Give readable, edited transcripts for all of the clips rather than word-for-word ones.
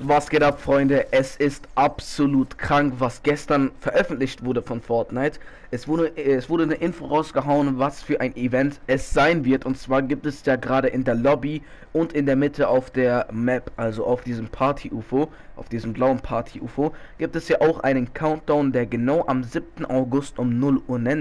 Was geht ab, Freunde? Es ist absolut krank, was gestern veröffentlicht wurde von Fortnite. Es wurde eine Info rausgehauen, was für ein Event es sein wird. Und zwar gibt es ja gerade in der Lobby und in der Mitte auf der Map, also auf diesem Party-UFO, auf diesem blauen Party-UFO, gibt es ja auch einen Countdown, der genau am 7. August um 0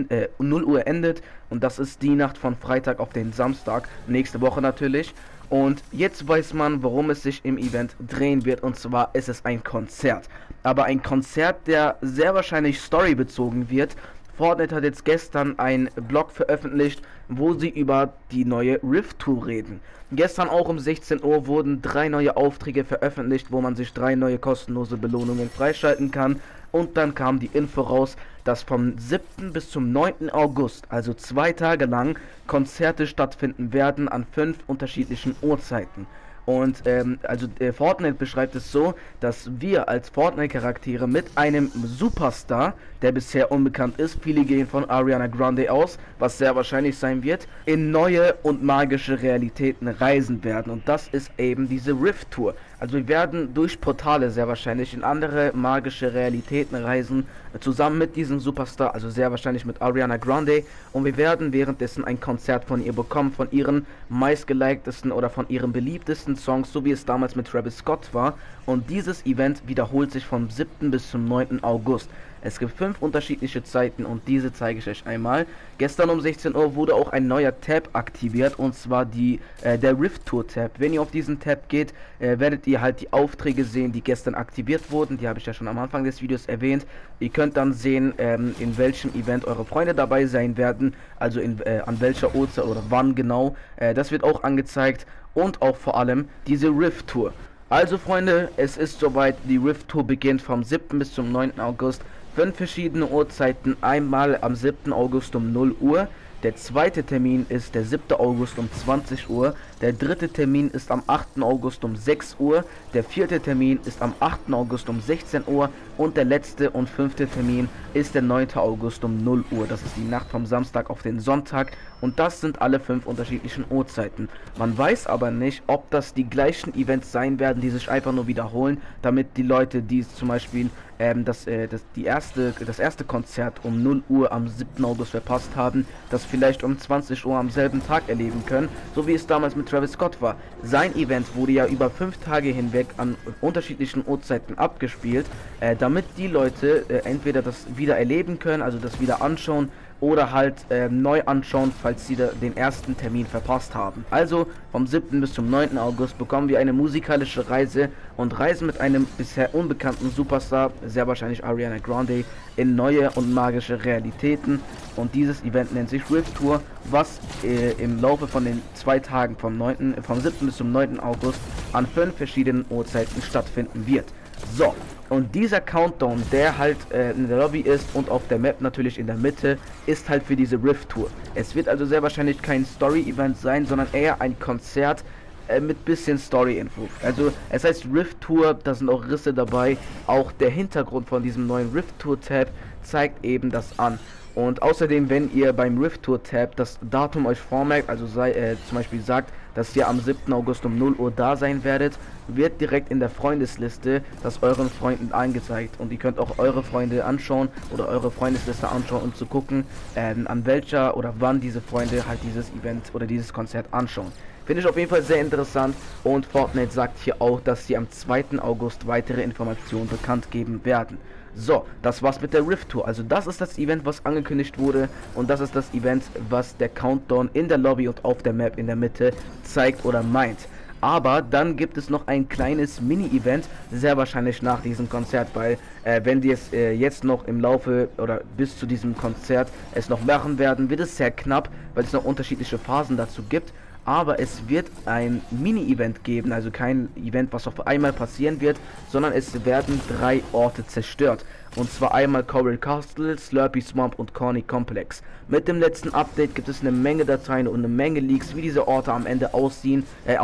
Uhr endet. Und das ist die Nacht von Freitag auf den Samstag, nächste Woche natürlich. Und jetzt weiß man, worum es sich im Event drehen wird, und zwar ist es ein Konzert. Aber ein Konzert, der sehr wahrscheinlich storybezogen wird. Fortnite hat jetzt gestern einen Blog veröffentlicht, wo sie über die neue Rift Tour reden. Gestern auch um 16 Uhr wurden 3 neue Aufträge veröffentlicht, wo man sich 3 neue kostenlose Belohnungen freischalten kann. Und dann kam die Info raus, dass vom 7. bis zum 9. August, also 2 Tage lang, Konzerte stattfinden werden an 5 unterschiedlichen Uhrzeiten. Und Fortnite beschreibt es so, dass wir als Fortnite-Charaktere mit einem Superstar, der bisher unbekannt ist, viele gehen von Ariana Grande aus, was sehr wahrscheinlich sein wird, in neue und magische Realitäten reisen werden. Und das ist eben diese Rift Tour. Also wir werden durch Portale sehr wahrscheinlich in andere magische Realitäten reisen, zusammen mit diesem Superstar, also sehr wahrscheinlich mit Ariana Grande. Und wir werden währenddessen ein Konzert von ihr bekommen, von ihren meistgeliktesten oder von ihren beliebtesten Songs, so wie es damals mit Travis Scott war. Und dieses Event wiederholt sich vom 7. bis zum 9. August. Es gibt 5 unterschiedliche Zeiten und diese zeige ich euch einmal. Gestern um 16 Uhr wurde auch ein neuer Tab aktiviert, und zwar der Rift Tour Tab. Wenn ihr auf diesen Tab geht, werdet ihr halt die Aufträge sehen, die gestern aktiviert wurden. Die habe ich ja schon am Anfang des Videos erwähnt. Ihr könnt dann sehen, in welchem Event eure Freunde dabei sein werden, also an welcher Uhrzeit oder wann genau. Das wird auch angezeigt, und auch vor allem diese Rift Tour. Also Freunde, es ist soweit, die Rift Tour beginnt vom 7. bis zum 9. August. 5 verschiedene Uhrzeiten, einmal am 7. August um 0 Uhr. Der zweite Termin ist der 7. August um 20 Uhr. Der dritte Termin ist am 8. August um 6 Uhr. Der vierte Termin ist am 8. August um 16 Uhr. Und der letzte und 5. Termin ist der 9. August um 0 Uhr. Das ist die Nacht vom Samstag auf den Sonntag. Und das sind alle 5 unterschiedlichen Uhrzeiten. Man weiß aber nicht, ob das die gleichen Events sein werden, die sich einfach nur wiederholen, damit die Leute, die zum Beispiel das erste Konzert um 0 Uhr am 7. August verpasst haben, das vielleicht um 20 Uhr am selben Tag erleben können, so wie es damals mit Travis Scott war. Sein Event wurde ja über 5 Tage hinweg an unterschiedlichen Uhrzeiten abgespielt, damit die Leute entweder das wieder erleben können, also das wieder anschauen, oder halt neu anschauen, falls sie den ersten Termin verpasst haben. Also vom 7. bis zum 9. August bekommen wir eine musikalische Reise und reisen mit einem bisher unbekannten Superstar, sehr wahrscheinlich Ariana Grande, in neue und magische Realitäten. Und dieses Event nennt sich Rift Tour, was im Laufe von den 2 Tagen vom 7. bis zum 9. August an 5 verschiedenen Uhrzeiten stattfinden wird. So, und dieser Countdown, der halt in der Lobby ist und auf der Map natürlich in der Mitte, ist halt für diese Rift Tour. Es wird also sehr wahrscheinlich kein Story-Event sein, sondern eher ein Konzert mit bisschen Story-Info. Also es heißt Rift Tour, da sind auch Risse dabei. Auch der Hintergrund von diesem neuen Rift Tour Tab zeigt eben das an. Und außerdem, wenn ihr beim Rift Tour Tab das Datum euch vormerkt, also zum Beispiel sagt, dass ihr am 7. August um 0 Uhr da sein werdet, wird direkt in der Freundesliste das euren Freunden angezeigt. Und ihr könnt auch eure Freunde anschauen oder eure Freundesliste anschauen, um zu gucken, an welcher oder wann diese Freunde halt dieses Event oder dieses Konzert anschauen. Finde ich auf jeden Fall sehr interessant, und Fortnite sagt hier auch, dass sie am 2. August weitere Informationen bekannt geben werden. So, das war's mit der Rift Tour. Also das ist das Event, was angekündigt wurde, und das ist das Event, was der Countdown in der Lobby und auf der Map in der Mitte zeigt oder meint. Aber dann gibt es noch ein kleines Mini-Event, sehr wahrscheinlich nach diesem Konzert, weil wenn die es jetzt noch im Laufe oder bis zu diesem Konzert es noch machen werden, wird es sehr knapp, weil es noch unterschiedliche Phasen dazu gibt. Aber es wird ein Mini-Event geben, also kein Event, was auf einmal passieren wird, sondern es werden 3 Orte zerstört. Und zwar einmal Coral Castle, Slurpy Swamp und Corny Complex. Mit dem letzten Update gibt es eine Menge Dateien und eine Menge Leaks, wie diese Orte am Ende aussehen,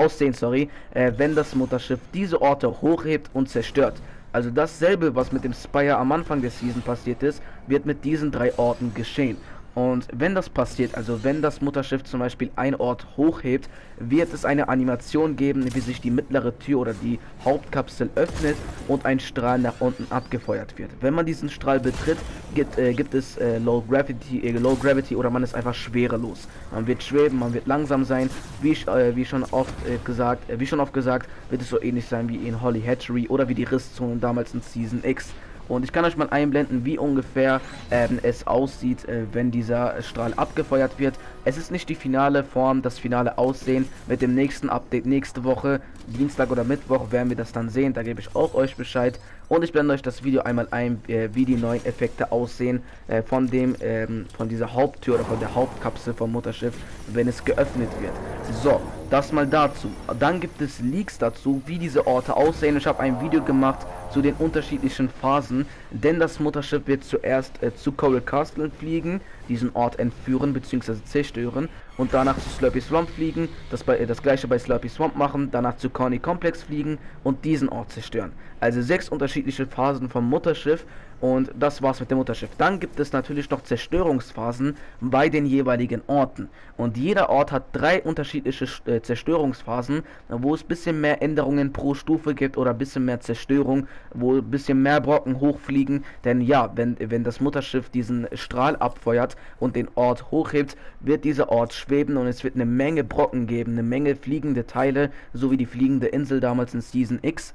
wenn das Mutterschiff diese Orte hochhebt und zerstört. Also dasselbe, was mit dem Spire am Anfang der Season passiert ist, wird mit diesen 3 Orten geschehen. Und wenn das passiert, also wenn das Mutterschiff zum Beispiel einen Ort hochhebt, wird es eine Animation geben, wie sich die mittlere Tür oder die Hauptkapsel öffnet und ein Strahl nach unten abgefeuert wird. Wenn man diesen Strahl betritt, gibt es Low Gravity oder man ist einfach schwerelos. Man wird schweben, man wird langsam sein, wie schon oft gesagt, wird es so ähnlich sein wie in Holly Hatchery oder wie die Risszonen damals in Season X. Und ich kann euch mal einblenden, wie ungefähr es aussieht, wenn dieser Strahl abgefeuert wird. Es ist nicht die finale Form, das finale Aussehen. Mit dem nächsten Update nächste Woche, Dienstag oder Mittwoch, werden wir das dann sehen. Da gebe ich auch euch Bescheid. Und ich blende euch das Video einmal ein, wie die neuen Effekte aussehen von dieser Haupttür oder von der Hauptkapsel vom Mutterschiff, wenn es geöffnet wird. So, das mal dazu. Dann gibt es Leaks dazu, wie diese Orte aussehen. Ich habe ein Video gemacht zu den unterschiedlichen Phasen, denn das Mutterschiff wird zuerst zu Coral Castle fliegen, diesen Ort entführen bzw. zerstören und danach zu Slurpy Swamp fliegen, das gleiche bei Slurpy Swamp machen, danach zu Corny Complex fliegen und diesen Ort zerstören. Also 6 unterschiedliche Phasen vom Mutterschiff. Und das war's mit dem Mutterschiff. Dann gibt es natürlich noch Zerstörungsphasen bei den jeweiligen Orten. Und jeder Ort hat 3 unterschiedliche Zerstörungsphasen, wo es ein bisschen mehr Änderungen pro Stufe gibt oder ein bisschen mehr Zerstörung, wo ein bisschen mehr Brocken hochfliegen. Denn ja, wenn das Mutterschiff diesen Strahl abfeuert und den Ort hochhebt, wird dieser Ort schweben und es wird eine Menge Brocken geben, eine Menge fliegende Teile, so wie die fliegende Insel damals in Season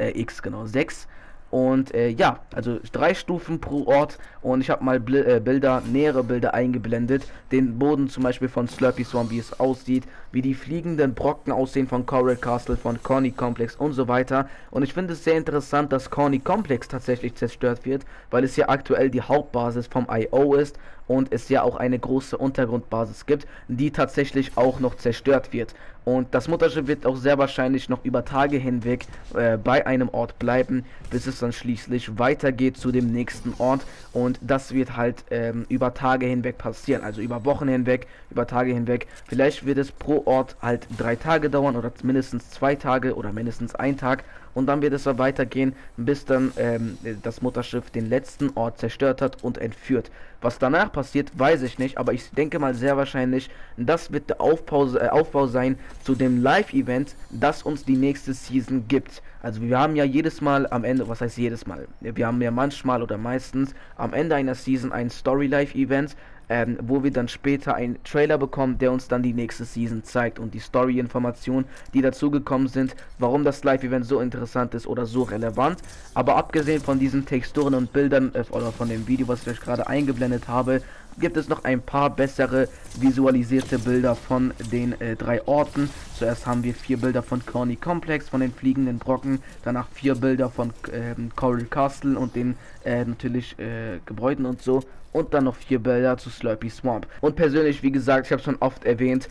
6. Und ja, also 3 Stufen pro Ort und ich habe mal nähere Bilder eingeblendet, den Boden zum Beispiel von Slurpy Swamp, wie es aussieht, wie die fliegenden Brocken aussehen von Coral Castle, von Corny Complex und so weiter. Und ich finde es sehr interessant, dass Corny Complex tatsächlich zerstört wird, weil es ja aktuell die Hauptbasis vom IO ist und es ja auch eine große Untergrundbasis gibt, die tatsächlich auch noch zerstört wird. Und das Mutterschiff wird auch sehr wahrscheinlich noch über Tage hinweg bei einem Ort bleiben, bis es dann schließlich weitergeht zu dem nächsten Ort. Und das wird halt über Tage hinweg passieren, also über Wochen hinweg, über Tage hinweg. Vielleicht wird es pro Ort halt 3 Tage dauern oder mindestens 2 Tage oder mindestens 1 Tag. Und dann wird es so weitergehen, bis dann das Mutterschiff den letzten Ort zerstört hat und entführt. Was danach passiert, weiß ich nicht, aber ich denke mal sehr wahrscheinlich, das wird der Aufbau sein zu dem Live-Event, das uns die nächste Season gibt. Also wir haben ja jedes Mal am Ende, was heißt jedes Mal? Wir haben ja manchmal oder meistens am Ende einer Season ein Story-Live-Event, wo wir dann später einen Trailer bekommen, der uns dann die nächste Season zeigt und die Story-Informationen, die dazugekommen sind, warum das Live-Event so interessant ist oder so relevant. Aber abgesehen von diesen Texturen und Bildern oder von dem Video, was ich euch gerade eingeblendet habe, gibt es noch ein paar bessere visualisierte Bilder von den 3 Orten. Zuerst haben wir 4 Bilder von Corny Complex, von den fliegenden Brocken, danach 4 Bilder von Coral Castle und den natürlich Gebäuden und so. Und dann noch 4 Bilder zu Slurpy Swamp. Und persönlich, wie gesagt, ich habe schon oft erwähnt,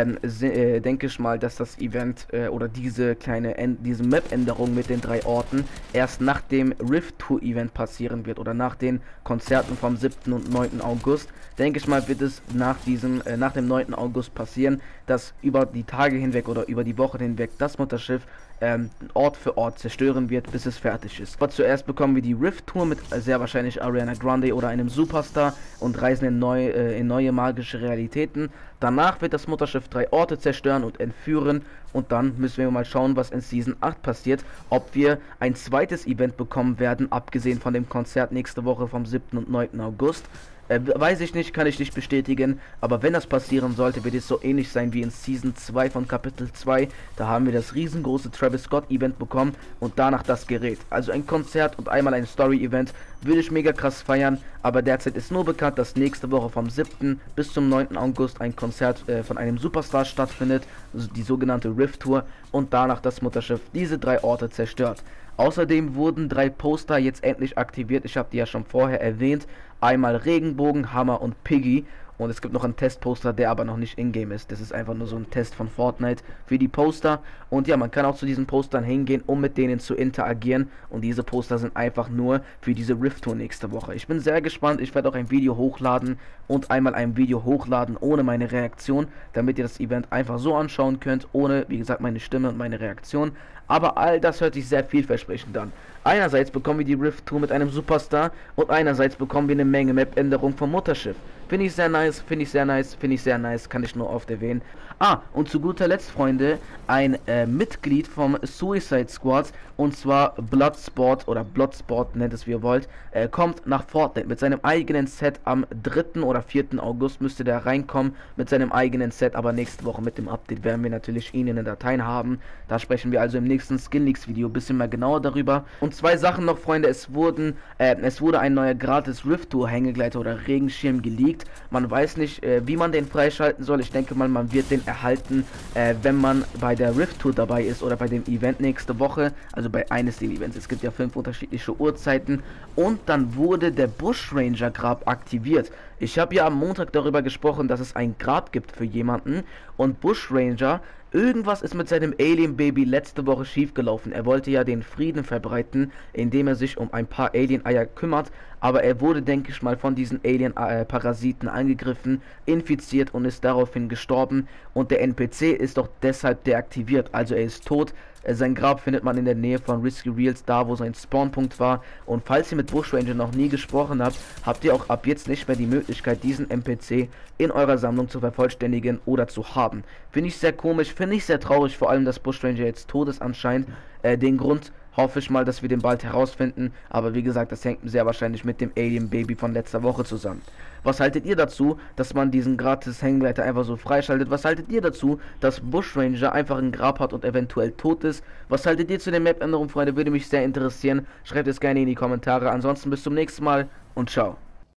denke ich mal, dass das Event oder diese Map-Änderung mit den 3 Orten erst nach dem Rift Tour Event passieren wird oder nach den Konzerten vom 7. und 9. August. Denke ich mal, wird es nach dem 9. August passieren, dass über die Tage hinweg oder über die Woche hinweg das Mutterschiff Ort für Ort zerstören wird, bis es fertig ist. Aber zuerst bekommen wir die Rift Tour mit sehr wahrscheinlich Ariana Grande oder einem Superstar und reisen in neue magische Realitäten. Danach wird das Mutterschiff 3 Orte zerstören und entführen und dann müssen wir mal schauen, was in Season 8 passiert, ob wir ein zweites Event bekommen werden, abgesehen von dem Konzert nächste Woche vom 7. und 9. August. Weiß ich nicht, kann ich nicht bestätigen, aber wenn das passieren sollte, wird es so ähnlich sein wie in Season 2 von Kapitel 2. Da haben wir das riesengroße Travis Scott Event bekommen und danach das Gerät. Also ein Konzert und einmal ein Story Event würde ich mega krass feiern, aber derzeit ist nur bekannt, dass nächste Woche vom 7. bis zum 9. August ein Konzert von einem Superstar stattfindet, also die sogenannte Rift Tour, und danach das Mutterschiff diese 3 Orte zerstört. Außerdem wurden 3 Poster jetzt endlich aktiviert, ich habe die ja schon vorher erwähnt, einmal Regenbogen, Hammer und Piggy. Und es gibt noch einen Testposter, der aber noch nicht in-game ist. Das ist einfach nur so ein Test von Fortnite für die Poster. Und ja, man kann auch zu diesen Postern hingehen, um mit denen zu interagieren. Und diese Poster sind einfach nur für diese Rift Tour nächste Woche. Ich bin sehr gespannt. Ich werde auch ein Video hochladen und einmal ein Video hochladen ohne meine Reaktion, damit ihr das Event einfach so anschauen könnt, ohne, wie gesagt, meine Stimme und meine Reaktion. Aber all das hört sich sehr vielversprechend an. Einerseits bekommen wir die Rift Tour mit einem Superstar und einerseits bekommen wir eine Menge Map-Änderungen vom Mutterschiff. Finde ich sehr nice, finde ich sehr nice, finde ich sehr nice, kann ich nur oft erwähnen. Ah, und zu guter Letzt, Freunde, ein Mitglied vom Suicide Squad, und zwar Bloodsport oder Bloodsport, nennt es wie ihr wollt, kommt nach Fortnite mit seinem eigenen Set am 3. oder 4. August müsste der reinkommen mit seinem eigenen Set, aber nächste Woche mit dem Update werden wir natürlich ihn in den Dateien haben. Da sprechen wir also im nächsten Skin Leaks Video ein bisschen mal genauer darüber. Und zwei Sachen noch, Freunde, es wurde ein neuer gratis Rift Tour Hängegleiter oder Regenschirm geleakt. Man weiß nicht, wie man den freischalten soll. Ich denke mal, man wird den erhalten, wenn man bei der Rift Tour dabei ist oder bei dem Event nächste Woche, also bei eines der Events. Es gibt ja 5 unterschiedliche Uhrzeiten. Und dann wurde der Bushranger Grab aktiviert. Ich habe ja am Montag darüber gesprochen, dass es ein Grab gibt für jemanden, und Bushranger, irgendwas ist mit seinem Alien Baby letzte Woche schiefgelaufen. Er wollte ja den Frieden verbreiten, indem er sich um ein paar Alien-Eier kümmert, aber er wurde, denke ich mal, von diesen Alien-Parasiten angegriffen, infiziert und ist daraufhin gestorben, und der NPC ist doch deshalb deaktiviert, also er ist tot. Sein Grab findet man in der Nähe von Risky Reels, da wo sein Spawnpunkt war. Und falls ihr mit Bushranger noch nie gesprochen habt, habt ihr auch ab jetzt nicht mehr die Möglichkeit, diesen NPC in eurer Sammlung zu vervollständigen oder zu haben. Finde ich sehr komisch, finde ich sehr traurig, vor allem, dass Bushranger jetzt tot ist anscheinend. Den Grund hoffe ich mal, dass wir den bald herausfinden, aber wie gesagt, das hängt sehr wahrscheinlich mit dem Alien Baby von letzter Woche zusammen. Was haltet ihr dazu, dass man diesen gratis Hängegleiter einfach so freischaltet? Was haltet ihr dazu, dass Bushranger einfach ein Grab hat und eventuell tot ist? Was haltet ihr zu den Map-Änderungen, Freunde? Würde mich sehr interessieren. Schreibt es gerne in die Kommentare. Ansonsten bis zum nächsten Mal und ciao.